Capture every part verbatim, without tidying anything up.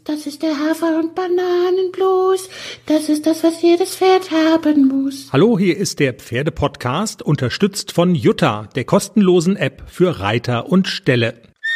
Das ist der Hafer- und Bananenblues. Das ist das, was jedes Pferd haben muss. Hallo, hier ist der Pferdepodcast, unterstützt von Jutta, der kostenlosen App für Reiter und Ställe.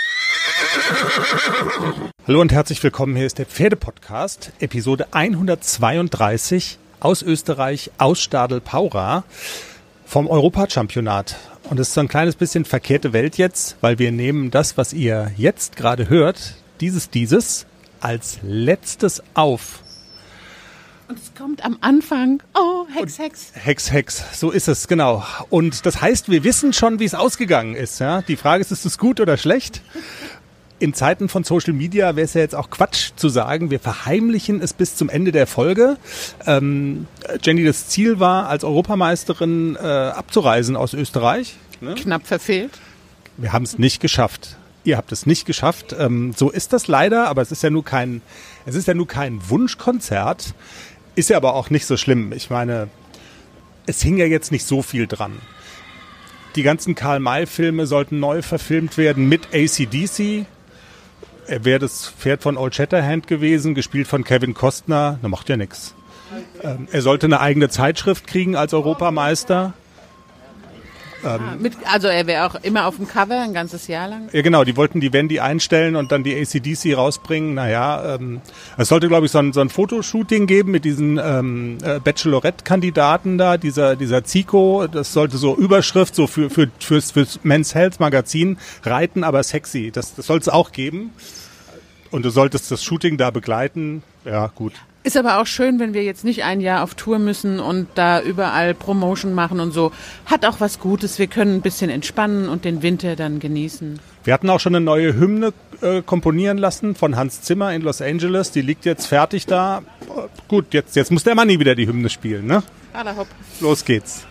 Hallo und herzlich willkommen, hier ist der Pferdepodcast, Episode hundertzweiunddreißig aus Österreich, aus Stadl-Paura vom Europachampionat. Und es ist so ein kleines bisschen verkehrte Welt jetzt, weil wir nehmen das, was ihr jetzt gerade hört, dieses, dieses, als letztes auf. Und es kommt am Anfang, oh, Hex, Hex. Hex, Hex, so ist es, genau. Und das heißt, wir wissen schon, wie es ausgegangen ist. Ja? Die Frage ist, ist es gut oder schlecht? In Zeiten von Social Media wäre es ja jetzt auch Quatsch zu sagen, wir verheimlichen es bis zum Ende der Folge. Ähm, Jenny, das Ziel war, als Europameisterin äh, abzureisen aus Österreich. Ne? Knapp verfehlt. Wir haben es nicht geschafft. Ihr habt es nicht geschafft. Ähm, so ist das leider, aber es ist ja nur kein, es ist ja nur kein Wunschkonzert. Ist ja aber auch nicht so schlimm. Ich meine, es hing ja jetzt nicht so viel dran. Die ganzen Karl-May-Filme sollten neu verfilmt werden mit A C D C. Er wäre das Pferd von Old Shatterhand gewesen, gespielt von Kevin Costner. Na, macht ja nichts. Ähm, er sollte eine eigene Zeitschrift kriegen als Europameister. Ähm, ah, mit, also er wäre auch immer auf dem Cover, ein ganzes Jahr lang? Ja genau, die wollten die Wendy einstellen und dann die A C D C rausbringen. Naja, ähm, es sollte, glaube ich, so ein, so ein Fotoshooting geben mit diesen ähm, äh, Bachelorette-Kandidaten da, dieser dieser Zico. Das sollte so Überschrift so für für fürs, fürs Men's Health Magazin, Reiten, aber sexy. Das, das soll es auch geben. Und du solltest das Shooting da begleiten. Ja, gut. Ist aber auch schön, wenn wir jetzt nicht ein Jahr auf Tour müssen und da überall Promotion machen und so. Hat auch was Gutes. Wir können ein bisschen entspannen und den Winter dann genießen. Wir hatten auch schon eine neue Hymne äh, komponieren lassen von Hans Zimmer in Los Angeles. Die liegt jetzt fertig da. Gut, jetzt, jetzt muss der Manni wieder die Hymne spielen, ne? Alla hopp. Los geht's.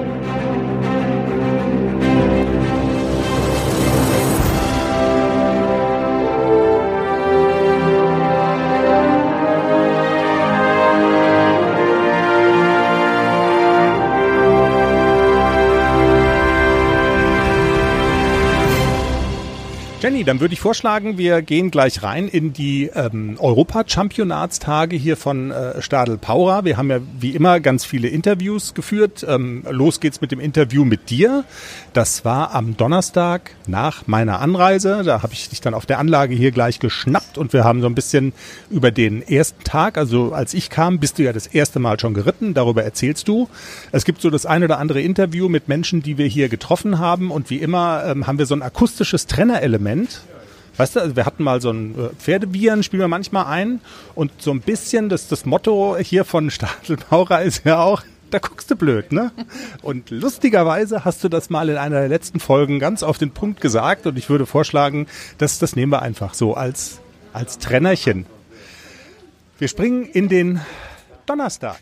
Jenny, dann würde ich vorschlagen, wir gehen gleich rein in die ähm, Europachampionatstage hier von äh, Stadl-Paura. Wir haben ja wie immer ganz viele Interviews geführt. Ähm, los geht's mit dem Interview mit dir. Das war am Donnerstag nach meiner Anreise. Da habe ich dich dann auf der Anlage hier gleich geschnappt und wir haben so ein bisschen über den ersten Tag, also als ich kam, bist du ja das erste Mal schon geritten. Darüber erzählst du. Es gibt so das ein oder andere Interview mit Menschen, die wir hier getroffen haben und wie immer ähm, haben wir so ein akustisches Trennerelement. Weißt du, also wir hatten mal so ein äh, Pferdebieren, spielen wir manchmal ein und so ein bisschen das, das Motto hier von Stadl-Paura ist ja auch, da guckst du blöd, ne? Und lustigerweise hast du das mal in einer der letzten Folgen ganz auf den Punkt gesagt und ich würde vorschlagen, das, das nehmen wir einfach so als, als Trennerchen. Wir springen in den Donnerstag.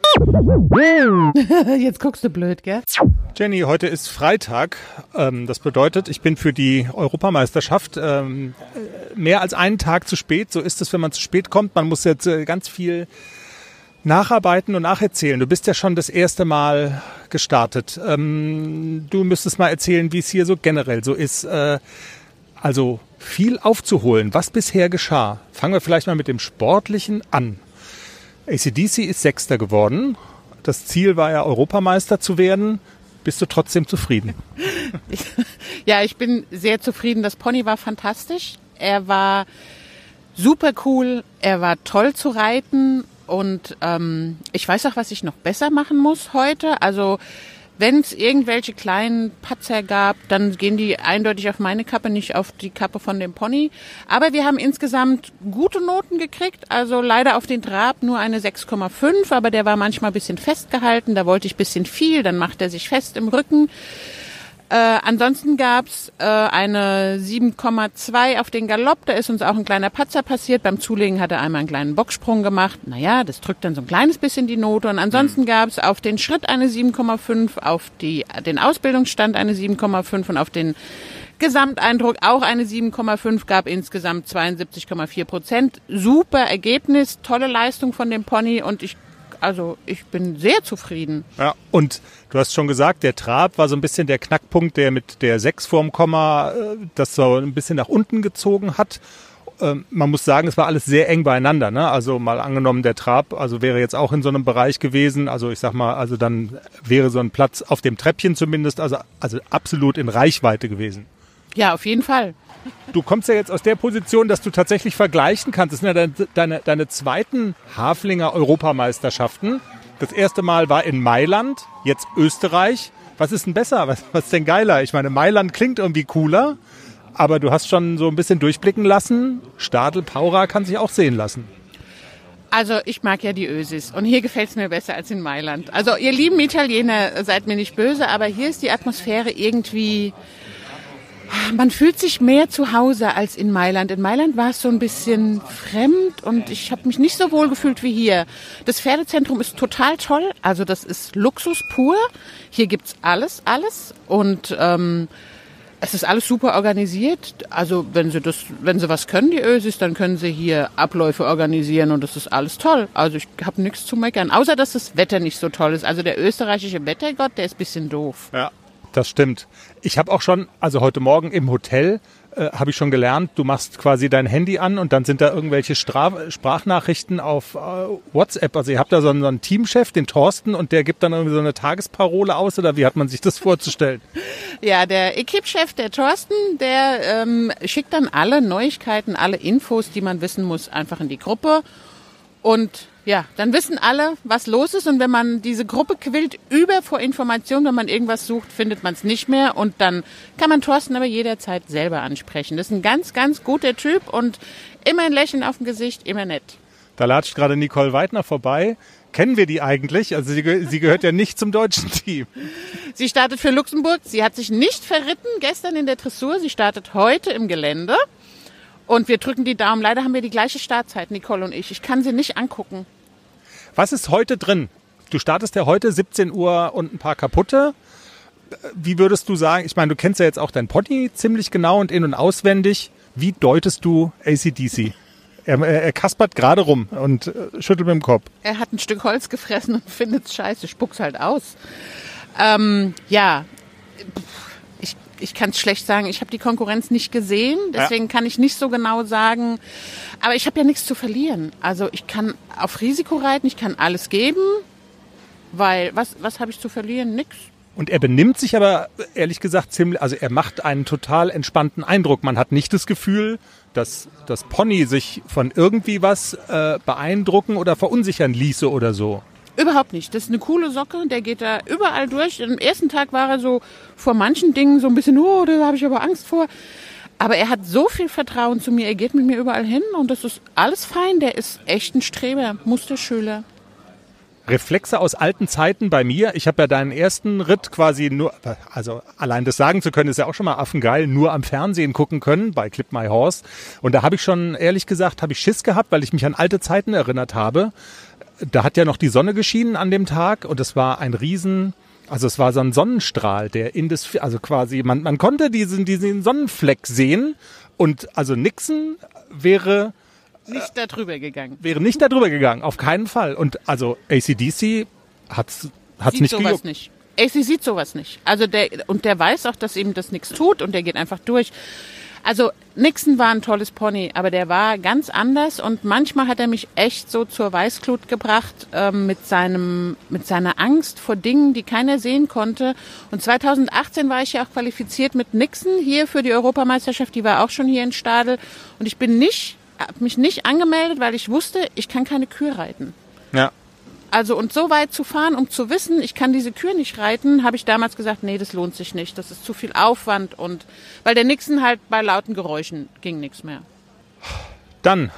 Jetzt guckst du blöd, gell? Jenny, heute ist Freitag. Ähm, das bedeutet, ich bin für die Europameisterschaft ähm, mehr als einen Tag zu spät. So ist es, wenn man zu spät kommt. Man muss jetzt äh, ganz viel nacharbeiten und nacherzählen. Du bist ja schon das erste Mal gestartet. Ähm, du müsstest mal erzählen, wie es hier so generell so ist. Äh, also viel aufzuholen. Was bisher geschah? Fangen wir vielleicht mal mit dem Sportlichen an. A C D C ist Sechster geworden. Das Ziel war ja, Europameister zu werden. Bist du trotzdem zufrieden? Ja, ich bin sehr zufrieden. Das Pony war fantastisch. Er war super cool. Er war toll zu reiten. Und ähm, ich weiß auch, was ich noch besser machen muss heute. Also wenn es irgendwelche kleinen Patzer gab, dann gehen die eindeutig auf meine Kappe, nicht auf die Kappe von dem Pony. Aber wir haben insgesamt gute Noten gekriegt. Also leider auf den Trab nur eine sechs Komma fünf, aber der war manchmal ein bisschen festgehalten. Da wollte ich ein bisschen viel, dann macht er sich fest im Rücken. Äh, ansonsten gab's äh, eine sieben Komma zwei auf den Galopp. Da ist uns auch ein kleiner Patzer passiert. Beim Zulegen hat er einmal einen kleinen Bocksprung gemacht. Naja, das drückt dann so ein kleines bisschen die Note. Und ansonsten gab's auf den Schritt eine sieben Komma fünf, auf die, den Ausbildungsstand eine sieben Komma fünf und auf den Gesamteindruck auch eine sieben Komma fünf, gab insgesamt zweiundsiebzig Komma vier Prozent. Super Ergebnis, tolle Leistung von dem Pony und ich Also ich bin sehr zufrieden. Ja, und du hast schon gesagt, der Trab war so ein bisschen der Knackpunkt, der mit der sechs vorm Komma das so ein bisschen nach unten gezogen hat. ähm, man muss sagen, es war alles sehr eng beieinander, ne? Also mal angenommen, der Trab, also wäre jetzt auch in so einem Bereich gewesen, also ich sag mal, also dann wäre so ein Platz auf dem Treppchen zumindest, also, also absolut in Reichweite gewesen. Ja, auf jeden Fall. Du kommst ja jetzt aus der Position, dass du tatsächlich vergleichen kannst. Das sind ja deine, deine, deine zweiten Haflinger Europameisterschaften. Das erste Mal war in Mailand, jetzt Österreich. Was ist denn besser? Was, was ist denn geiler? Ich meine, Mailand klingt irgendwie cooler, aber du hast schon so ein bisschen durchblicken lassen. Stadl Paura kann sich auch sehen lassen. Also ich mag ja die Ösis und hier gefällt es mir besser als in Mailand. Also ihr lieben Italiener, seid mir nicht böse, aber hier ist die Atmosphäre irgendwie... Man fühlt sich mehr zu Hause als in Mailand. In Mailand war es so ein bisschen fremd und ich habe mich nicht so wohl gefühlt wie hier. Das Pferdezentrum ist total toll, also das ist Luxus pur. Hier gibt's alles, alles und ähm, es ist alles super organisiert. Also wenn sie das, wenn sie was können, die Ösis, dann können sie hier Abläufe organisieren und das ist alles toll. Also ich habe nichts zu meckern, außer dass das Wetter nicht so toll ist. Also der österreichische Wettergott, der ist ein bisschen doof. Ja. Das stimmt. Ich habe auch schon, also heute Morgen im Hotel, äh, habe ich schon gelernt, du machst quasi dein Handy an und dann sind da irgendwelche Stra- Sprachnachrichten auf äh, WhatsApp. Also ihr habt da so einen, so einen Teamchef, den Thorsten, und der gibt dann irgendwie so eine Tagesparole aus, oder wie hat man sich das vorzustellen? Ja, der Equipe-Chef, der Thorsten, der ähm, schickt dann alle Neuigkeiten, alle Infos, die man wissen muss, einfach in die Gruppe. Und ja, dann wissen alle, was los ist. Und wenn man diese Gruppe quillt über vor Informationen, wenn man irgendwas sucht, findet man es nicht mehr. Und dann kann man Thorsten aber jederzeit selber ansprechen. Das ist ein ganz, ganz guter Typ und immer ein Lächeln auf dem Gesicht, immer nett. Da latscht gerade Nicole Weidner vorbei. Kennen wir die eigentlich? Also sie, ge- sie gehört ja nicht zum deutschen Team. Sie startet für Luxemburg. Sie hat sich nicht verritten gestern in der Dressur. Sie startet heute im Gelände. Und wir drücken die Daumen. Leider haben wir die gleiche Startzeit, Nicole und ich. Ich kann sie nicht angucken. Was ist heute drin? Du startest ja heute siebzehn Uhr und ein paar kaputte. Wie würdest du sagen, ich meine, du kennst ja jetzt auch dein Pony ziemlich genau und in- und auswendig. Wie deutest du A C D C? Er, er, er kaspert gerade rum und äh, schüttelt mit dem Kopf. Er hat ein Stück Holz gefressen und findet es scheiße, spuckt's halt aus. Ähm, ja, ich, ich kann es schlecht sagen. Ich habe die Konkurrenz nicht gesehen, deswegen ja. kann ich nicht so genau sagen. Aber ich habe ja nichts zu verlieren. Also ich kann auf Risiko reiten, ich kann alles geben, weil was, was habe ich zu verlieren? Nix. Und er benimmt sich aber, ehrlich gesagt, ziemlich, also er macht einen total entspannten Eindruck. Man hat nicht das Gefühl, dass das Pony sich von irgendwie was äh, beeindrucken oder verunsichern ließe oder so. Überhaupt nicht. Das ist eine coole Socke, der geht da überall durch. Am ersten Tag war er so vor manchen Dingen so ein bisschen, oh, da habe ich aber Angst vor. Aber er hat so viel Vertrauen zu mir, er geht mit mir überall hin und das ist alles fein. Der ist echt ein Streber, Musterschüler. Reflexe aus alten Zeiten bei mir. Ich habe ja deinen ersten Ritt quasi nur, also allein das sagen zu können, ist ja auch schon mal affengeil, nur am Fernsehen gucken können bei Clip My Horse. Und da habe ich schon, ehrlich gesagt, habe ich Schiss gehabt, weil ich mich an alte Zeiten erinnert habe. Da hat ja noch die Sonne geschienen an dem Tag und es war ein Riesen, also es war so ein Sonnenstrahl, der in das, also quasi, man, man konnte diesen, diesen Sonnenfleck sehen und also Nixon wäre... Nicht da drüber gegangen. Wäre nicht da drüber gegangen, auf keinen Fall. Und also A C D C hat's, hat's sieht nicht sowas gejuckt. nicht. A C sieht sowas nicht. Also der, und der weiß auch, dass ihm das nichts tut und der geht einfach durch. Also Nixon war ein tolles Pony, aber der war ganz anders und manchmal hat er mich echt so zur Weißglut gebracht ähm, mit seinem mit seiner Angst vor Dingen, die keiner sehen konnte. Und zweitausendachtzehn war ich ja auch qualifiziert mit Nixon hier für die Europameisterschaft, die war auch schon hier in Stadl und ich bin nicht, habe mich nicht angemeldet, weil ich wusste, ich kann keine Kür reiten. Ja. Also und so weit zu fahren, um zu wissen, ich kann diese Kür nicht reiten, habe ich damals gesagt, nee, das lohnt sich nicht, das ist zu viel Aufwand und weil der Nixon halt bei lauten Geräuschen ging nichts mehr. Dann,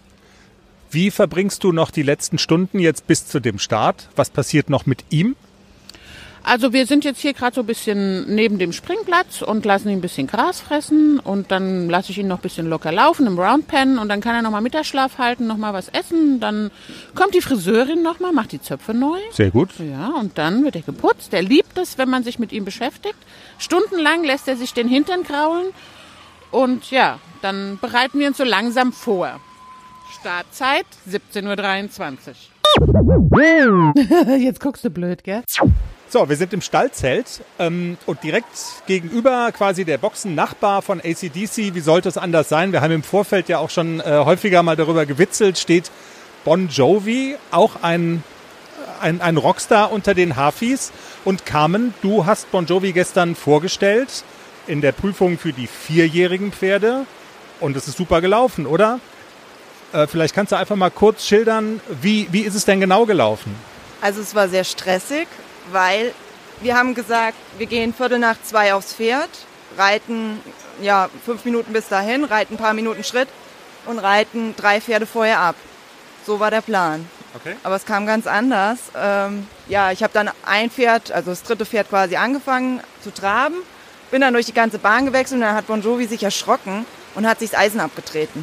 wie verbringst du noch die letzten Stunden jetzt bis zu dem Start? Was passiert noch mit ihm? Also wir sind jetzt hier gerade so ein bisschen neben dem Springplatz und lassen ihn ein bisschen Gras fressen und dann lasse ich ihn noch ein bisschen locker laufen im Roundpen und dann kann er nochmal Mittagsschlaf halten, nochmal was essen. Dann kommt die Friseurin nochmal, macht die Zöpfe neu. Sehr gut. Ja, und dann wird er geputzt. Er liebt es, wenn man sich mit ihm beschäftigt. Stundenlang lässt er sich den Hintern kraulen und ja, dann bereiten wir uns so langsam vor. Startzeit siebzehn Uhr dreiundzwanzig. Jetzt guckst du blöd, gell? So, wir sind im Stallzelt ähm, und direkt gegenüber quasi der Boxen-Nachbar von A C D C. Wie sollte es anders sein? Wir haben im Vorfeld ja auch schon äh, häufiger mal darüber gewitzelt. Steht Bon Jovi, auch ein, ein, ein Rockstar unter den Hafis. Und Carmen, du hast Bon Jovi gestern vorgestellt in der Prüfung für die vierjährigen Pferde. Und es ist super gelaufen, oder? Äh, vielleicht kannst du einfach mal kurz schildern, wie, wie ist es denn genau gelaufen? Also es war sehr stressig, weil wir haben gesagt, wir gehen Viertel nach zwei aufs Pferd, reiten ja fünf Minuten bis dahin, reiten ein paar Minuten Schritt und reiten drei Pferde vorher ab. So war der Plan. Okay. Aber es kam ganz anders. Ähm, ja, ich habe dann ein Pferd, also das dritte Pferd quasi angefangen zu traben, bin dann durch die ganze Bahn gewechselt und dann hat Bon Jovi sich erschrocken und hat sich das Eisen abgetreten.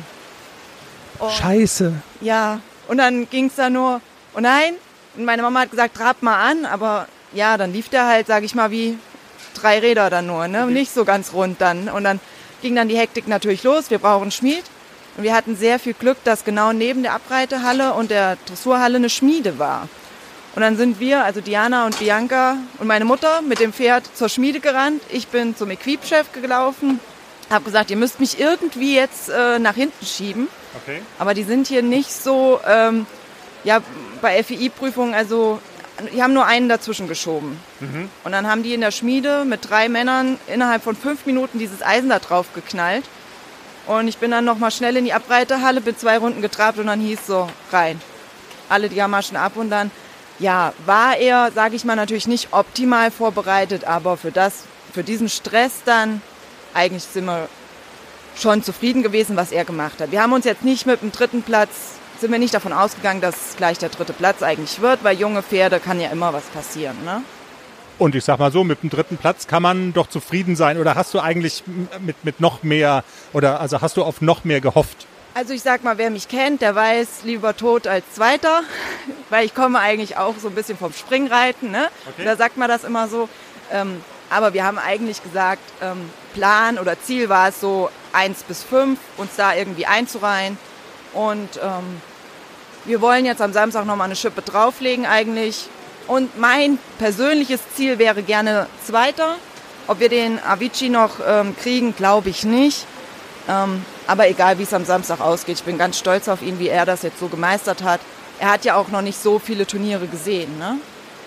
Und, Scheiße. Ja, und dann ging es da nur, oh nein, und meine Mama hat gesagt, trab mal an, aber ja, dann lief der halt, sage ich mal, wie drei Räder dann nur, ne? Nicht so ganz rund dann. Und dann ging dann die Hektik natürlich los, wir brauchen einen Schmied. Und wir hatten sehr viel Glück, dass genau neben der Abreitehalle und der Dressurhalle eine Schmiede war. Und dann sind wir, also Diana und Bianca und meine Mutter, mit dem Pferd zur Schmiede gerannt. Ich bin zum Equipchef gelaufen, habe gesagt, ihr müsst mich irgendwie jetzt äh, nach hinten schieben. Okay. Aber die sind hier nicht so, ähm, ja, bei F I I-Prüfungen, also die haben nur einen dazwischen geschoben. Mhm. Und dann haben die in der Schmiede mit drei Männern innerhalb von fünf Minuten dieses Eisen da drauf geknallt. Und ich bin dann nochmal schnell in die Abreitehalle, bin zwei Runden getrabt und dann hieß so, rein. Alle die Gamaschen ab und dann, ja, war er, sage ich mal, natürlich nicht optimal vorbereitet, aber für das, für diesen Stress dann, eigentlich sind wir schon zufrieden gewesen, was er gemacht hat. Wir haben uns jetzt nicht mit dem dritten Platz, sind wir nicht davon ausgegangen, dass es gleich der dritte Platz eigentlich wird, weil junge Pferde kann ja immer was passieren, ne? Und ich sag mal so, mit dem dritten Platz kann man doch zufrieden sein. Oder hast du eigentlich mit, mit noch mehr, oder also hast du auf noch mehr gehofft? Also ich sag mal, wer mich kennt, der weiß, lieber tot als Zweiter, weil ich komme eigentlich auch so ein bisschen vom Springreiten, ne? Okay. Da sagt man das immer so. Ähm, aber wir haben eigentlich gesagt, ähm, Plan oder Ziel war es so eins bis fünf, uns da irgendwie einzureihen. Und ähm, wir wollen jetzt am Samstag nochmal eine Schippe drauflegen eigentlich. Und mein persönliches Ziel wäre gerne Zweiter. Ob wir den Avicii noch ähm, kriegen, glaube ich nicht. Ähm, aber egal, wie es am Samstag ausgeht, ich bin ganz stolz auf ihn, wie er das jetzt so gemeistert hat. Er hat ja auch noch nicht so viele Turniere gesehen, ne?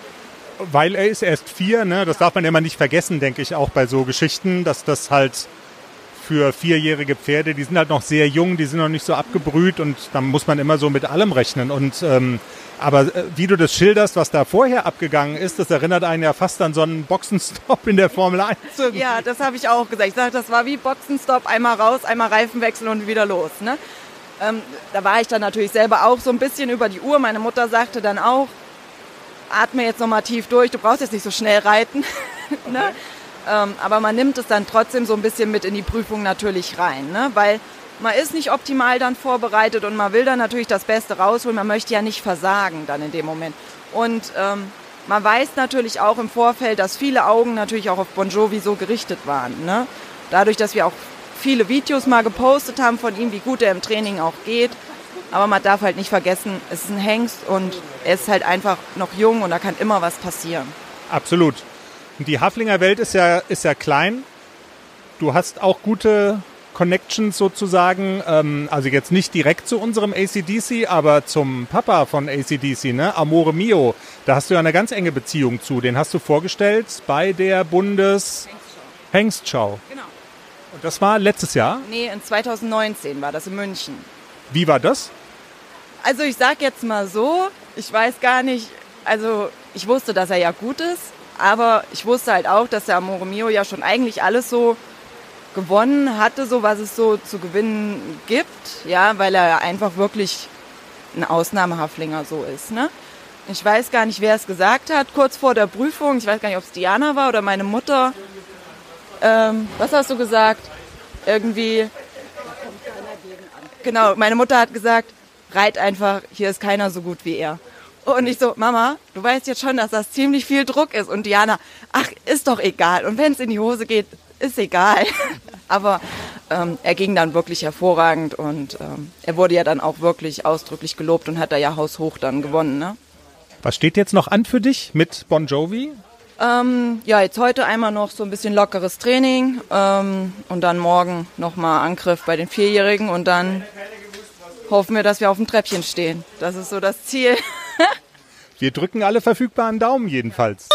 Weil er ist erst vier, ne? Das darf man immer nicht vergessen, denke ich, auch bei so Geschichten, dass das halt für vierjährige Pferde, die sind halt noch sehr jung, die sind noch nicht so abgebrüht und dann muss man immer so mit allem rechnen. Und ähm, aber äh, wie du das schilderst, was da vorher abgegangen ist, das erinnert einen ja fast an so einen Boxenstopp in der Formel eins. Ja, das habe ich auch gesagt. Ich sage, das war wie Boxenstopp, einmal raus, einmal Reifen wechseln und wieder los, ne? Ähm, da war ich dann natürlich selber auch so ein bisschen über die Uhr. Meine Mutter sagte dann auch, atme jetzt nochmal tief durch, du brauchst jetzt nicht so schnell reiten. Ne? Okay. Ähm, aber man nimmt es dann trotzdem so ein bisschen mit in die Prüfung natürlich rein, ne? Weil man ist nicht optimal dann vorbereitet und man will dann natürlich das Beste rausholen. Man möchte ja nicht versagen dann in dem Moment. Und ähm, man weiß natürlich auch im Vorfeld, dass viele Augen natürlich auch auf Bon Jovi so gerichtet waren, ne? Dadurch, dass wir auch viele Videos mal gepostet haben von ihm, wie gut er im Training auch geht. Aber man darf halt nicht vergessen, es ist ein Hengst und er ist halt einfach noch jung und da kann immer was passieren. Absolut. Die Haflinger Welt ist ja, ist ja klein. Du hast auch gute Connections sozusagen, ähm, also jetzt nicht direkt zu unserem A C D C, aber zum Papa von A C D C, ne? Amore Mio. Da hast du ja eine ganz enge Beziehung zu. Den hast du vorgestellt bei der Bundes-Hengstschau. Genau. Und das war letztes Jahr? Nee, in zwanzig neunzehn war das in München. Wie war das? Also ich sag jetzt mal so, ich weiß gar nicht, also ich wusste, dass er ja gut ist, aber ich wusste halt auch, dass der Amore Mio ja schon eigentlich alles so gewonnen hatte, so was es so zu gewinnen gibt, ja, weil er ja einfach wirklich ein Ausnahmehaflinger so ist, ne? Ich weiß gar nicht, wer es gesagt hat, kurz vor der Prüfung, ich weiß gar nicht, ob es Diana war oder meine Mutter. Ähm, was hast du gesagt? Irgendwie, genau, meine Mutter hat gesagt, reit einfach, hier ist keiner so gut wie er. Und ich so, Mama, du weißt jetzt schon, dass das ziemlich viel Druck ist. Und Diana, ach, ist doch egal. Und wenn es in die Hose geht, ist egal. Aber ähm, er ging dann wirklich hervorragend und ähm, er wurde ja dann auch wirklich ausdrücklich gelobt und hat da ja haushoch dann gewonnen, ne? Was steht jetzt noch an für dich mit Bon Jovi? Ähm, ja, jetzt heute einmal noch so ein bisschen lockeres Training ähm, und dann morgen nochmal Angriff bei den Vierjährigen und dann hoffen wir, dass wir auf dem Treppchen stehen. Das ist so das Ziel. Wir drücken alle verfügbaren Daumen jedenfalls.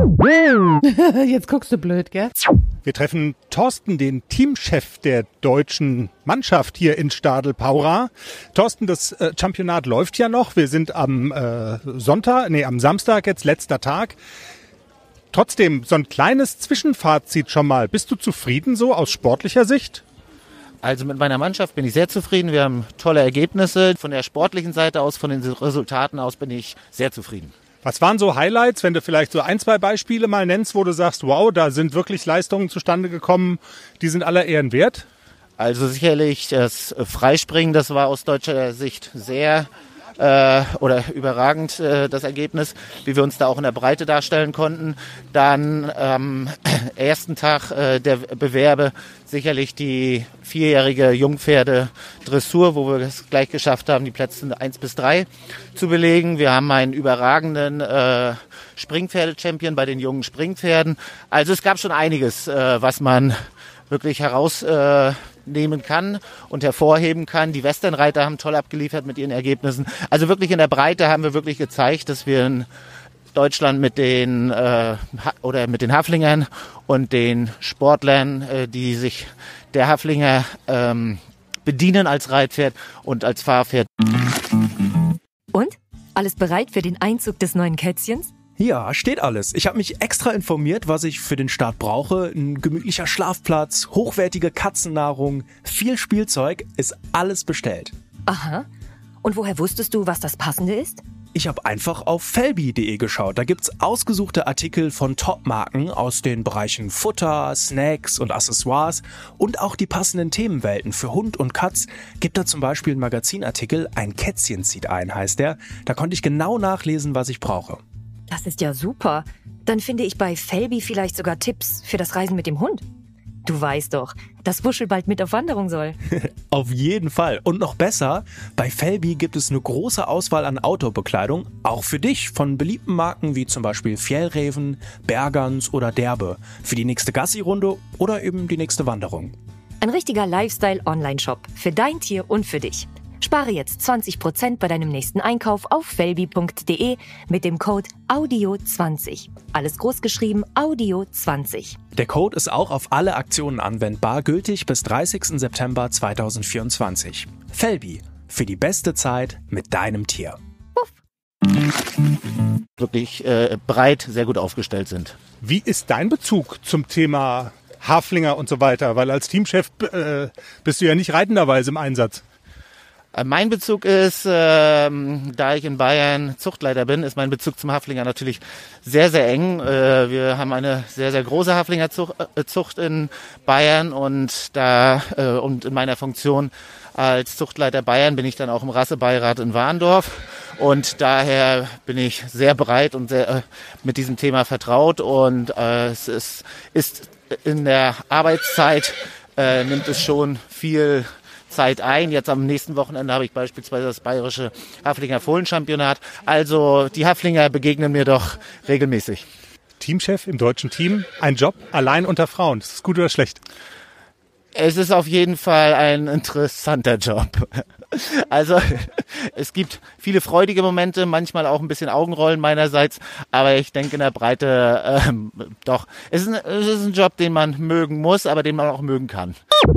Jetzt guckst du blöd, gell? Wir treffen Thorsten, den Teamchef der deutschen Mannschaft hier in Stadl-Paura. Thorsten, das äh, Championat läuft ja noch. Wir sind am äh, Sonntag, nee, am Samstag jetzt, letzter Tag. Trotzdem, so ein kleines Zwischenfazit schon mal. Bist du zufrieden so aus sportlicher Sicht? Also mit meiner Mannschaft bin ich sehr zufrieden. Wir haben tolle Ergebnisse. Von der sportlichen Seite aus, von den Resultaten aus bin ich sehr zufrieden. Was waren so Highlights, wenn du vielleicht so ein, zwei Beispiele mal nennst, wo du sagst, wow, da sind wirklich Leistungen zustande gekommen, die sind aller Ehren wert? Also sicherlich das Freispringen, das war aus deutscher Sicht sehr äh, oder überragend äh, das Ergebnis, wie wir uns da auch in der Breite darstellen konnten. Dann am ersten Tag äh, der Bewerbe sicherlich die vierjährige Jungpferde-Dressur, wo wir es gleich geschafft haben, die Plätze eins bis drei zu belegen. Wir haben einen überragenden äh, Springpferde-Champion bei den jungen Springpferden. Also es gab schon einiges, äh, was man wirklich herausnehmen äh, kann und hervorheben kann. Die Westernreiter haben toll abgeliefert mit ihren Ergebnissen. Also wirklich in der Breite haben wir wirklich gezeigt, dass wir in Deutschland mit den äh, oder mit den Haflingern und den Sportlern, äh, die sich der Haflinger ähm, bedienen als Reitpferd und als Fahrpferd. Und? Alles bereit für den Einzug des neuen Kätzchens? Ja, steht alles. Ich habe mich extra informiert, was ich für den Start brauche. Ein gemütlicher Schlafplatz, hochwertige Katzennahrung, viel Spielzeug, ist alles bestellt. Aha. Und woher wusstest du, was das Passende ist? Ich habe einfach auf felbi punkt de geschaut. Da gibt's ausgesuchte Artikel von Top-Marken aus den Bereichen Futter, Snacks und Accessoires und auch die passenden Themenwelten für Hund und Katz. Gibt da zum Beispiel einen Magazinartikel, ein Kätzchen zieht ein, heißt der. Da konnte ich genau nachlesen, was ich brauche. Das ist ja super. Dann finde ich bei Felbi vielleicht sogar Tipps für das Reisen mit dem Hund. Du weißt doch, dass Wuschel bald mit auf Wanderung soll. Auf jeden Fall. Und noch besser, bei Felbi gibt es eine große Auswahl an Outdoor-Bekleidung, auch für dich, von beliebten Marken wie zum Beispiel Fjällräven, Bergans oder Derbe, für die nächste Gassi-Runde oder eben die nächste Wanderung. Ein richtiger Lifestyle-Online-Shop für dein Tier und für dich. Spare jetzt zwanzig Prozent bei deinem nächsten Einkauf auf felbi punkt de mit dem Code Audio zwanzig. Alles großgeschrieben Audio zwanzig. Der Code ist auch auf alle Aktionen anwendbar, gültig bis dreißigsten September zweitausendvierundzwanzig. Felbi, für die beste Zeit mit deinem Tier. Puff. Wirklich äh, breit, sehr gut aufgestellt sind. Wie ist dein Bezug zum Thema Haflinger und so weiter? Weil als Teamchef äh, bist du ja nicht reitenderweise im Einsatz. Mein Bezug ist, ähm, da ich in Bayern Zuchtleiter bin, ist mein Bezug zum Haflinger natürlich sehr, sehr eng. Äh, wir haben eine sehr, sehr große Haflingerzucht in Bayern und da äh, und in meiner Funktion als Zuchtleiter Bayern bin ich dann auch im Rassebeirat in Warndorf und daher bin ich sehr breit und sehr äh, mit diesem Thema vertraut und äh, es ist, ist in der Arbeitszeit äh, nimmt es schon viel Zeit ein. Jetzt am nächsten Wochenende habe ich beispielsweise das bayerische Haflinger Fohlen-Championat. Also die Haflinger begegnen mir doch regelmäßig. Teamchef im deutschen Team, ein Job allein unter Frauen. Ist das gut oder schlecht? Es ist auf jeden Fall ein interessanter Job. Also es gibt viele freudige Momente, manchmal auch ein bisschen Augenrollen meinerseits, aber ich denke in der Breite ähm, doch. Es ist, ein, es ist ein Job, den man mögen muss, aber den man auch mögen kann.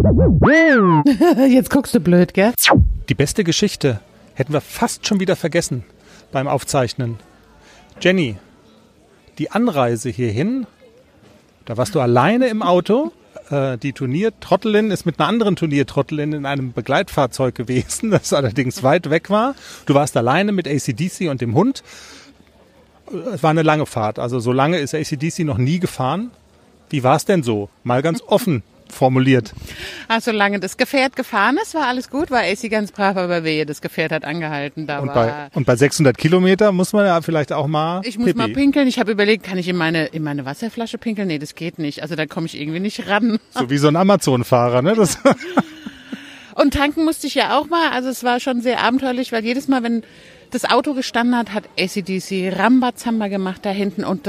Jetzt guckst du blöd, gell? Die beste Geschichte hätten wir fast schon wieder vergessen beim Aufzeichnen. Jenny, die Anreise hierhin, da warst du alleine im Auto. Die Turniertrottelin ist mit einer anderen Turniertrottelin in einem Begleitfahrzeug gewesen, das allerdings weit weg war. Du warst alleine mit A C D C und dem Hund. Es war eine lange Fahrt, also so lange ist A C D C noch nie gefahren. Wie war es denn so? Mal ganz offen formuliert. Ach, solange das Gefährt gefahren ist, war alles gut, war A C ganz brav, aber wehe, das Gefährt hat angehalten. Da und, war bei, und bei sechshundert Kilometer muss man ja vielleicht auch mal Ich muss Pipi. mal pinkeln. Ich habe überlegt, kann ich in meine, in meine Wasserflasche pinkeln? Nee, das geht nicht. Also da komme ich irgendwie nicht ran. So wie so ein Amazon-Fahrer, ne? Das Und tanken musste ich ja auch mal. Also es war schon sehr abenteuerlich, weil jedes Mal, wenn das Auto gestanden hat, hat A C D C Rambazamba gemacht da hinten und das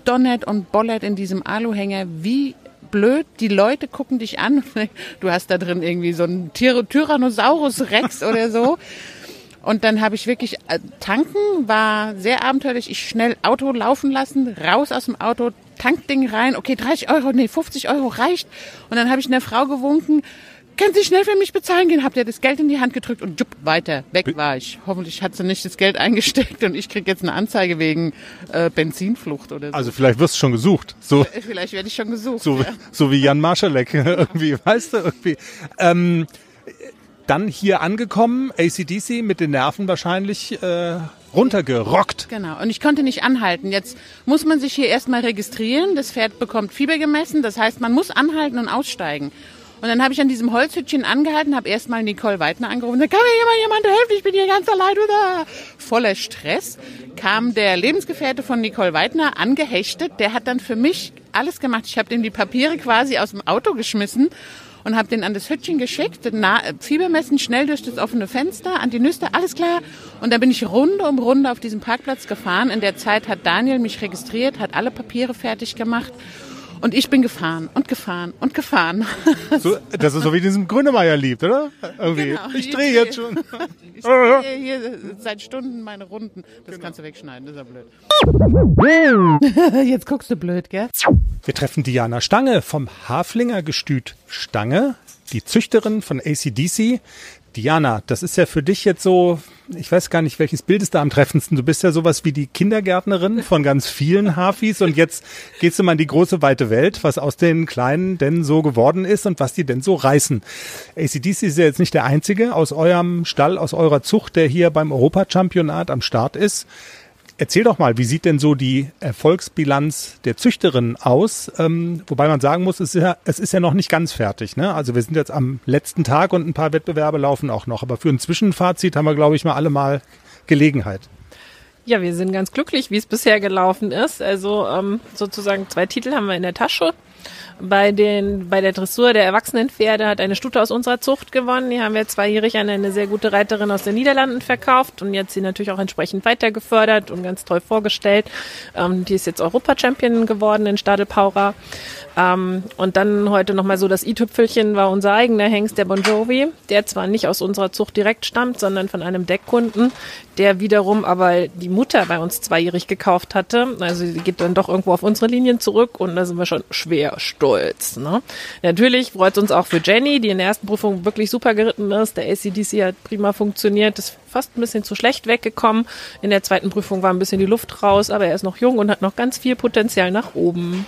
donnert und bollert in diesem Aluhänger wie blöd. Die Leute gucken dich an. Du hast da drin irgendwie so einen Tyrannosaurus Rex oder so. Und dann habe ich wirklich, äh, tanken war sehr abenteuerlich. Ich schnell Auto laufen lassen, raus aus dem Auto, Tankding rein. Okay, dreißig Euro, nee, fünfzig Euro reicht. Und dann habe ich einer Frau gewunken, können Sie schnell für mich bezahlen gehen? Habt ihr das Geld in die Hand gedrückt und jupp, weiter, weg war ich. Hoffentlich hat sie nicht das Geld eingesteckt und ich krieg jetzt eine Anzeige wegen äh, Benzinflucht oder so. Also vielleicht wirst du schon gesucht. So, vielleicht werde ich schon gesucht. So, ja. so wie Jan Marschalek irgendwie, weißt du, irgendwie. Ähm, dann hier angekommen, A C D C mit den Nerven wahrscheinlich äh, runtergerockt. Genau, und ich konnte nicht anhalten. Jetzt muss man sich hier erstmal registrieren. Das Pferd bekommt Fieber gemessen, das heißt, man muss anhalten und aussteigen. Und dann habe ich an diesem Holzhütchen angehalten, habe erstmal Nicole Weidner angerufen. Da kann mir jemand, jemand helfen, ich bin hier ganz allein. Oder? Voller Stress kam der Lebensgefährte von Nicole Weidner angehechtet. Der hat dann für mich alles gemacht. Ich habe ihm die Papiere quasi aus dem Auto geschmissen und habe den an das Hütchen geschickt. Na, Fiebermessen schnell durch das offene Fenster, an die Nüster, alles klar. Und dann bin ich Runde um Runde auf diesem Parkplatz gefahren. In der Zeit hat Daniel mich registriert, hat alle Papiere fertig gemacht. Und ich bin gefahren und gefahren und gefahren. So, das ist so wie diesem Grünemeyer-Lied, oder? Irgendwie. Genau, ich drehe jetzt schon. Ich drehe hier seit Stunden meine Runden. Das kannst du wegschneiden, das ist ja blöd. Jetzt guckst du blöd, gell? Wir treffen Diana Stange vom Haflinger Gestüt Stange, die Züchterin von A C D C. Diana, das ist ja für dich jetzt so, ich weiß gar nicht, welches Bild ist da am treffendsten. Du bist ja sowas wie die Kindergärtnerin von ganz vielen Hafis und jetzt gehst du mal in die große, weite Welt, was aus den Kleinen denn so geworden ist und was die denn so reißen. A C D C ist ja jetzt nicht der einzige aus eurem Stall, aus eurer Zucht, der hier beim Europachampionat am Start ist. Erzähl doch mal, wie sieht denn so die Erfolgsbilanz der Züchterin aus? Ähm, wobei man sagen muss, es ist, ja, es ist ja noch nicht ganz fertig, ne? Also wir sind jetzt am letzten Tag und ein paar Wettbewerbe laufen auch noch. Aber für ein Zwischenfazit haben wir, glaube ich, mal alle mal Gelegenheit. Ja, wir sind ganz glücklich, wie es bisher gelaufen ist. Also ähm, sozusagen zwei Titel haben wir in der Tasche. Bei den bei der Dressur der Erwachsenenpferde hat eine Stute aus unserer Zucht gewonnen. Die haben wir zweijährig an eine sehr gute Reiterin aus den Niederlanden verkauft und jetzt sie natürlich auch entsprechend weiter gefördert und ganz toll vorgestellt. Ähm, die ist jetzt Europa-Champion geworden in Stadel Paura. Ähm, und dann heute nochmal so das i-Tüpfelchen war unser eigener Hengst, der Bon Jovi, der zwar nicht aus unserer Zucht direkt stammt, sondern von einem Deckkunden, der wiederum aber die Mutter bei uns zweijährig gekauft hatte. Also die geht dann doch irgendwo auf unsere Linien zurück und da sind wir schon schwer stolz. Ne? Natürlich freut es uns auch für Jenny, die in der ersten Prüfung wirklich super geritten ist. Der A C D C hat prima funktioniert, ist fast ein bisschen zu schlecht weggekommen. In der zweiten Prüfung war ein bisschen die Luft raus, aber er ist noch jung und hat noch ganz viel Potenzial nach oben.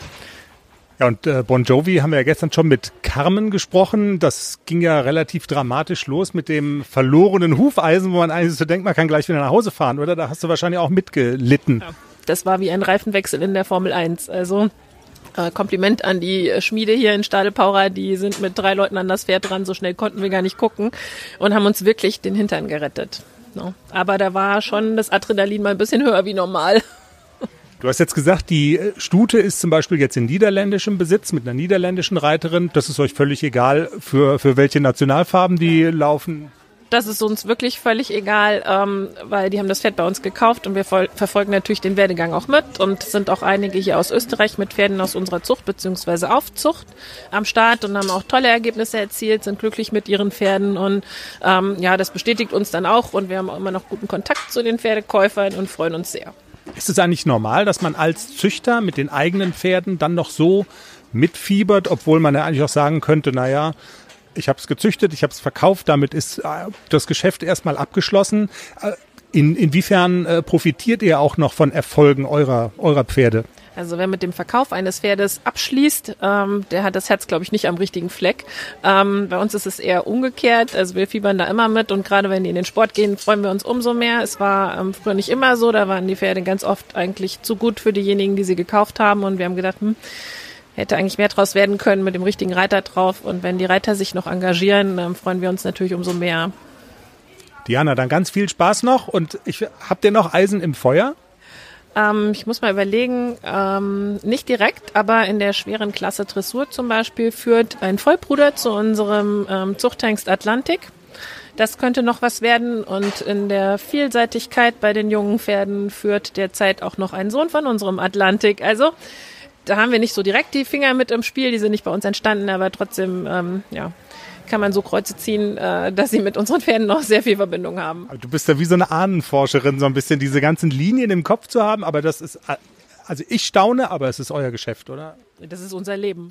Ja, und äh, Bon Jovi haben wir ja gestern schon mit Carmen gesprochen. Das ging ja relativ dramatisch los mit dem verlorenen Hufeisen, wo man eigentlich so denkt, man kann gleich wieder nach Hause fahren, oder? Da hast du wahrscheinlich auch mitgelitten. Ja, das war wie ein Reifenwechsel in der Formel eins. Also äh, Kompliment an die Schmiede hier in Stadel Paura, die sind mit drei Leuten an das Pferd dran, so schnell konnten wir gar nicht gucken und haben uns wirklich den Hintern gerettet. No. Aber da war schon das Adrenalin mal ein bisschen höher wie normal. Du hast jetzt gesagt, die Stute ist zum Beispiel jetzt in niederländischem Besitz mit einer niederländischen Reiterin. Das ist euch völlig egal, für, für welche Nationalfarben die laufen? Das ist uns wirklich völlig egal, ähm, weil die haben das Pferd bei uns gekauft und wir voll, verfolgen natürlich den Werdegang auch mit und sind auch einige hier aus Österreich mit Pferden aus unserer Zucht bzw. Aufzucht am Start und haben auch tolle Ergebnisse erzielt, sind glücklich mit ihren Pferden und ähm, ja, das bestätigt uns dann auch und wir haben auch immer noch guten Kontakt zu den Pferdekäufern und freuen uns sehr. Ist es eigentlich normal, dass man als Züchter mit den eigenen Pferden dann noch so mitfiebert, obwohl man ja eigentlich auch sagen könnte, naja, ich habe es gezüchtet, ich habe es verkauft, damit ist das Geschäft erstmal abgeschlossen. In, inwiefern äh, profitiert ihr auch noch von Erfolgen eurer, eurer Pferde? Also wer mit dem Verkauf eines Pferdes abschließt, ähm, der hat das Herz, glaube ich, nicht am richtigen Fleck. Ähm, bei uns ist es eher umgekehrt. Also wir fiebern da immer mit und gerade wenn die in den Sport gehen, freuen wir uns umso mehr. Es war ähm, früher nicht immer so, da waren die Pferde ganz oft eigentlich zu gut für diejenigen, die sie gekauft haben und wir haben gedacht, hm, hätte eigentlich mehr draus werden können mit dem richtigen Reiter drauf und wenn die Reiter sich noch engagieren, ähm, freuen wir uns natürlich umso mehr. Diana, dann ganz viel Spaß noch und ich, habt ihr noch Eisen im Feuer? Ähm, ich muss mal überlegen, ähm, nicht direkt, aber in der schweren Klasse Dressur zum Beispiel führt ein Vollbruder zu unserem ähm, Zuchthengst Atlantik. Das könnte noch was werden und in der Vielseitigkeit bei den jungen Pferden führt derzeit auch noch ein Sohn von unserem Atlantik. Also da haben wir nicht so direkt die Finger mit im Spiel, die sind nicht bei uns entstanden, aber trotzdem, ähm, ja, kann man so Kreuze ziehen, äh, dass sie mit unseren Pferden noch sehr viel Verbindung haben. Du bist ja wie so eine Ahnenforscherin, so ein bisschen diese ganzen Linien im Kopf zu haben, aber das ist, also ich staune, aber es ist euer Geschäft, oder? Das ist unser Leben.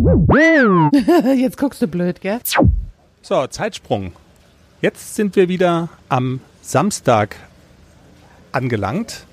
Jetzt guckst du blöd, gell? So, Zeitsprung. Jetzt sind wir wieder am Samstag angelangt.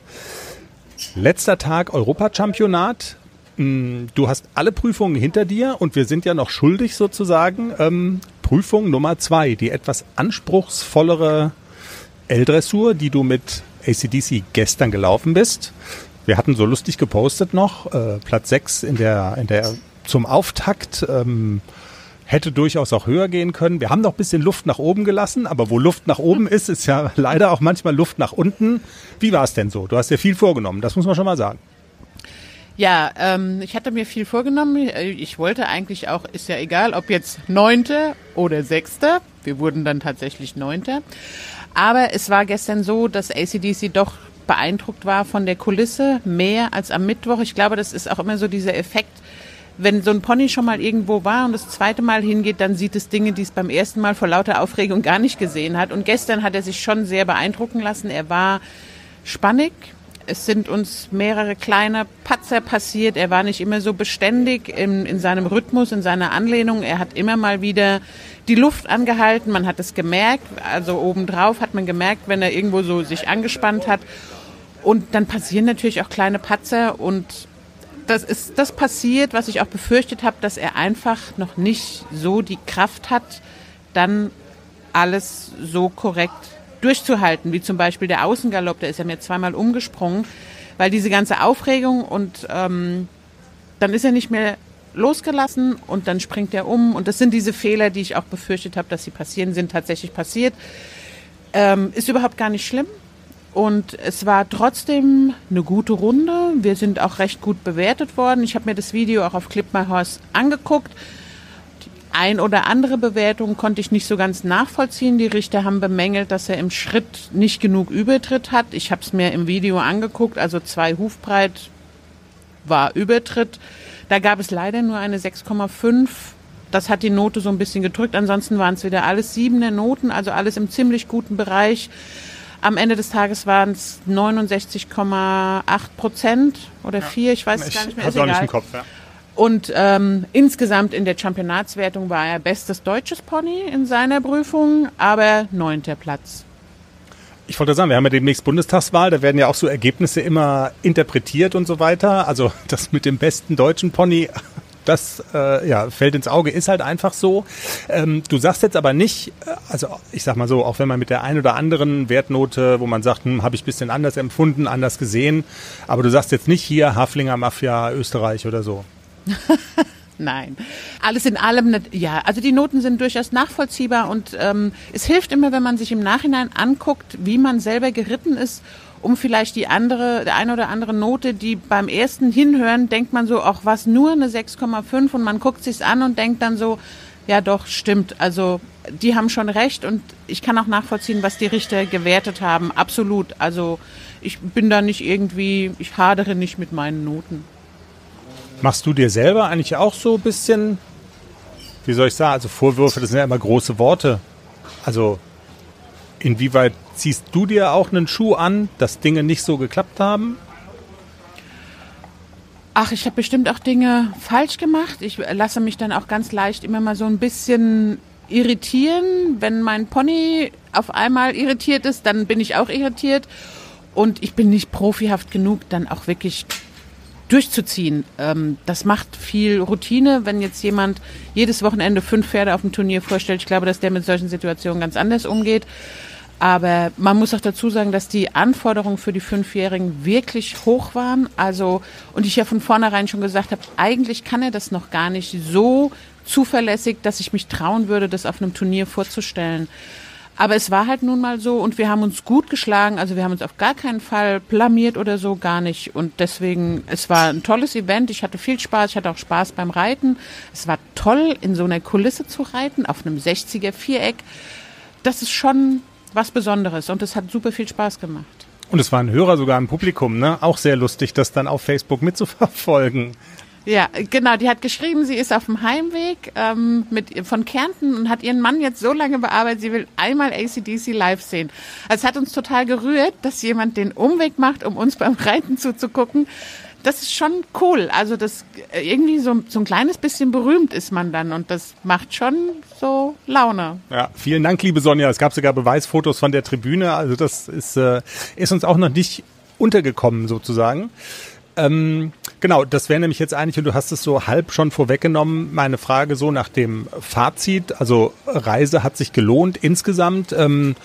Letzter Tag Europachampionat. Du hast alle Prüfungen hinter dir und wir sind ja noch schuldig sozusagen. Ähm, Prüfung Nummer zwei, die etwas anspruchsvollere L-Dressur, die du mit A C D C gestern gelaufen bist. Wir hatten so lustig gepostet noch, äh, Platz sechs in der, in der, zum Auftakt, ähm, hätte durchaus auch höher gehen können. Wir haben noch ein bisschen Luft nach oben gelassen, aber wo Luft nach oben ist, ist ja leider auch manchmal Luft nach unten. Wie war es denn so? Du hast dir viel vorgenommen, das muss man schon mal sagen. Ja, ähm, ich hatte mir viel vorgenommen. Ich wollte eigentlich auch, ist ja egal, ob jetzt Neunte oder Sechste. Wir wurden dann tatsächlich Neunte. Aber es war gestern so, dass A C D C doch beeindruckt war von der Kulisse, mehr als am Mittwoch. Ich glaube, das ist auch immer so dieser Effekt, wenn so ein Pony schon mal irgendwo war und das zweite Mal hingeht, dann sieht es Dinge, die es beim ersten Mal vor lauter Aufregung gar nicht gesehen hat. Und gestern hat er sich schon sehr beeindrucken lassen. Er war spannig. Es sind uns mehrere kleine Patzer passiert. Er war nicht immer so beständig in, in seinem Rhythmus, in seiner Anlehnung. Er hat immer mal wieder die Luft angehalten. Man hat es gemerkt. Also obendrauf hat man gemerkt, wenn er irgendwo so sich angespannt hat. Und dann passieren natürlich auch kleine Patzer. Und das ist das passiert, was ich auch befürchtet habe, dass er einfach noch nicht so die Kraft hat, dann alles so korrekt durchzuhalten, wie zum Beispiel der Außengalopp, der ist ja mir zweimal umgesprungen, weil diese ganze Aufregung und ähm, dann ist er nicht mehr losgelassen und dann springt er um und das sind diese Fehler, die ich auch befürchtet habe, dass sie passieren, sind tatsächlich passiert. Ähm, ist überhaupt gar nicht schlimm und es war trotzdem eine gute Runde. Wir sind auch recht gut bewertet worden. Ich habe mir das Video auch auf Clip My Horse angeguckt. Ein oder andere Bewertung konnte ich nicht so ganz nachvollziehen. Die Richter haben bemängelt, dass er im Schritt nicht genug Übertritt hat. Ich habe es mir im Video angeguckt, also zwei Hufbreit war Übertritt. Da gab es leider nur eine sechs Komma fünf. Das hat die Note so ein bisschen gedrückt. Ansonsten waren es wieder alles siebener Noten, also alles im ziemlich guten Bereich. Am Ende des Tages waren es neunundsechzig Komma acht Prozent oder vier, ja, ich weiß es gar nicht mehr. Ist auch nicht im Kopf, ja. Und ähm, insgesamt in der Championatswertung war er bestes deutsches Pony in seiner Prüfung, aber neunter Platz. Ich wollte sagen, wir haben ja demnächst Bundestagswahl, da werden ja auch so Ergebnisse immer interpretiert und so weiter. Also das mit dem besten deutschen Pony, das äh, ja, fällt ins Auge, ist halt einfach so. Ähm, du sagst jetzt aber nicht, also ich sag mal so, auch wenn man mit der ein oder anderen Wertnote, wo man sagt, hm, habe ich ein bisschen anders empfunden, anders gesehen, aber du sagst jetzt nicht hier Haflinger Mafia Österreich oder so. Nein, alles in allem, ja, also die Noten sind durchaus nachvollziehbar und ähm, es hilft immer, wenn man sich im Nachhinein anguckt, wie man selber geritten ist, um vielleicht die andere, der eine oder andere Note, die beim ersten Hinhören, denkt man so, ach was, nur eine sechs Komma fünf und man guckt sich's an und denkt dann so, ja doch, stimmt, also die haben schon recht und ich kann auch nachvollziehen, was die Richter gewertet haben, absolut, also ich bin da nicht irgendwie, ich hadere nicht mit meinen Noten. Machst du dir selber eigentlich auch so ein bisschen, wie soll ich sagen, also Vorwürfe, das sind ja immer große Worte. Also inwieweit ziehst du dir auch einen Schuh an, dass Dinge nicht so geklappt haben? Ach, ich habe bestimmt auch Dinge falsch gemacht. Ich lasse mich dann auch ganz leicht immer mal so ein bisschen irritieren. Wenn mein Pony auf einmal irritiert ist, dann bin ich auch irritiert. Und ich bin nicht profihaft genug, dann auch wirklich durchzuziehen. Ähm, das macht viel Routine, wenn jetzt jemand jedes Wochenende fünf Pferde auf dem Turnier vorstellt. Ich glaube, dass der mit solchen Situationen ganz anders umgeht. Aber man muss auch dazu sagen, dass die Anforderungen für die Fünfjährigen wirklich hoch waren. Also, und ich ja von vornherein schon gesagt habe, eigentlich kann er das noch gar nicht so zuverlässig, dass ich mich trauen würde, das auf einem Turnier vorzustellen. Aber es war halt nun mal so und wir haben uns gut geschlagen, also wir haben uns auf gar keinen Fall blamiert oder so, gar nicht. Und deswegen, es war ein tolles Event, ich hatte viel Spaß, ich hatte auch Spaß beim Reiten. Es war toll, in so einer Kulisse zu reiten, auf einem sechziger Viereck. das ist schon was Besonderes und es hat super viel Spaß gemacht. Und es waren Hörer sogar im Publikum, ne? Auch sehr lustig, das dann auf Facebook mitzuverfolgen. Ja, genau, die hat geschrieben, sie ist auf dem Heimweg ähm, mit, von Kärnten und hat ihren Mann jetzt so lange bearbeitet, sie will einmal A C D C live sehen. Also es hat uns total gerührt, dass jemand den Umweg macht, um uns beim Reiten zuzugucken. Das ist schon cool. Also das irgendwie so, so ein kleines bisschen berühmt ist man dann und das macht schon so Laune. Ja, vielen Dank, liebe Sonja. Es gab sogar Beweisfotos von der Tribüne. Also das ist, äh, ist uns auch noch nicht untergekommen sozusagen. Ähm, genau, das wäre nämlich jetzt eigentlich, und du hast es so halb schon vorweggenommen, meine Frage so nach dem Fazit. Also Reise hat sich gelohnt insgesamt. Ähm,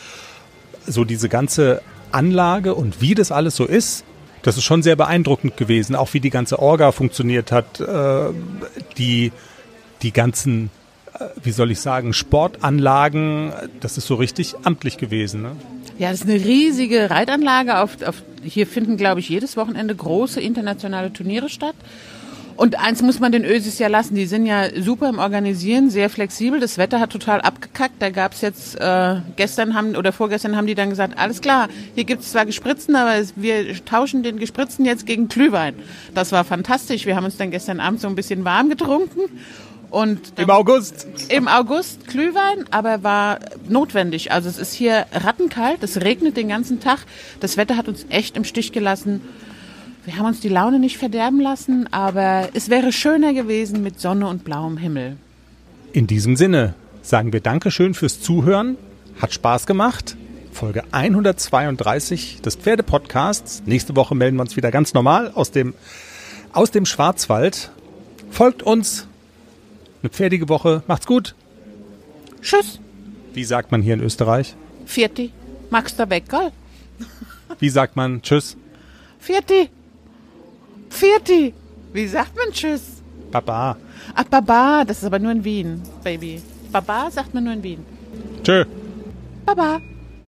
so diese ganze Anlage und wie das alles so ist, das ist schon sehr beeindruckend gewesen. Auch wie die ganze Orga funktioniert hat, äh, die, die ganzen, äh, wie soll ich sagen, Sportanlagen, das ist so richtig amtlich gewesen, ne? Ja, das ist eine riesige Reitanlage. Auf, auf, hier finden, glaube ich, jedes Wochenende große internationale Turniere statt. Und eins muss man den Ösis ja lassen, die sind ja super im Organisieren, sehr flexibel. Das Wetter hat total abgekackt. Da gab's jetzt, äh, gestern haben oder vorgestern haben die dann gesagt, alles klar, hier gibt's zwar Gespritzen, aber es, wir tauschen den Gespritzen jetzt gegen Glühwein. Das war fantastisch. Wir haben uns dann gestern Abend so ein bisschen warm getrunken. Und Im August? Im August Glühwein, aber war notwendig. Also es ist hier rattenkalt, es regnet den ganzen Tag. Das Wetter hat uns echt im Stich gelassen. Wir haben uns die Laune nicht verderben lassen, aber es wäre schöner gewesen mit Sonne und blauem Himmel. In diesem Sinne sagen wir Dankeschön fürs Zuhören. Hat Spaß gemacht. Folge hundertzweiunddreißig des Pferdepodcasts. Nächste Woche melden wir uns wieder ganz normal aus dem, aus dem Schwarzwald. Folgt uns. Eine pferdige Woche. Macht's gut. Tschüss. Wie sagt man hier in Österreich? Vierti. Magst du weg, gell? Wie sagt man Tschüss? Vierti. Vierti. Wie sagt man Tschüss? Baba. Ach, Baba. Das ist aber nur in Wien, Baby. Baba sagt man nur in Wien. Tschö. Baba.